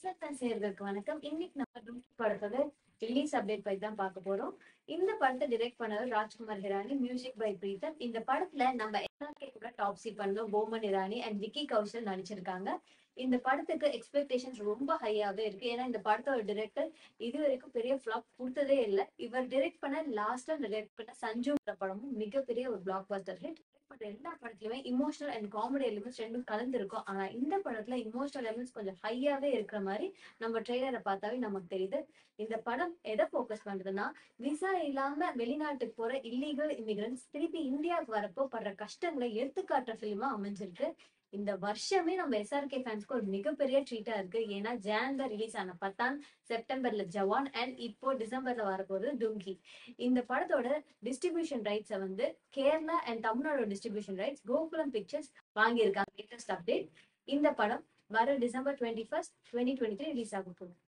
நேயர்களுக்கு வணக்கம். இன்னைக்கு நம்ம டும்கி படத்தோட ரிலீஸ் அப்டேட் பத்தி தான் பார்க்க போறோம். இந்த படத்தை டைரக்ட் பண்ணவர் ராஜ்குமார் ஹிரானி, மியூசிக் பை பிரீத்தம். இந்த படத்துல நம்ம என்ஆர்கே கூட டாப்ஸி பண்ணோம், போமன் இரானி அண்ட் விக்கி கௌஷல் நடிச்சிருக்காங்க. இந்த படத்துக்கு எக்ஸ்பெக்டேஷன்ஸ் ரொம்ப ஹையாவே இருக்கு. ஏன்னா இந்த படத்தோட டிரெக்டர் இது வரைக்கும் பெரிய ஃபிளாப் கொடுத்ததே இல்லை. இவர் டைரக்ட் பண்ண லாஸ்டா டைரக்ட் பண்ண சஞ்சு படமும் மிகப்பெரிய ஒரு பிளாக் பஸ்டர் ஹிட். எல்லா படத்துலயுமே இமோஷனல் அண்ட் காமெடி எலிமெண்ட்ஸ் ரெண்டும் கலந்துருக்கும். ஆனா இந்த படத்துல இமோஷனல் எலிமெண்ட்ஸ் கொஞ்சம் ஹையாவே இருக்கிற மாதிரி நம்ம ட்ரெய்லரை பார்த்தாவே நமக்கு தெரியுது. இந்த படம் எதை போக்கஸ் பண்றதுன்னா, விசா இல்லாம வெளிநாட்டுக்கு போற இல்லீகல் இமிகிரன்ட்ஸ் திருப்பி இந்தியாவுக்கு வரப்போ படுற கஷ்டங்களை எடுத்துக்காட்டுற பிலிமா அமைஞ்சிருக்கு. இந்த வருஷமே நம்ம எஸ்ஆர்கே ஃபேன்ஸ்க்கு ஒரு மிகப்பெரிய ட்ரீட்டா இருக்கு. ஏன்னா ஜான்ல ரிலீஸ் ஆன பத்தான், செப்டம்பர்ல ஜவான் அண்ட் இப்போ டிசம்பர்ல வரப்போகுது டும்கி. இந்த படத்தோட டிஸ்ட்ரிபியூஷன் ரைட்ஸை Kerala and Tamil Nadu distribution rights Gokulam pictures வாங்கியிருக்காங்க. Latest update. இந்த படம் வர டிசம்பர் 21, 2023 ரிலீஸ் ஆக போகுது.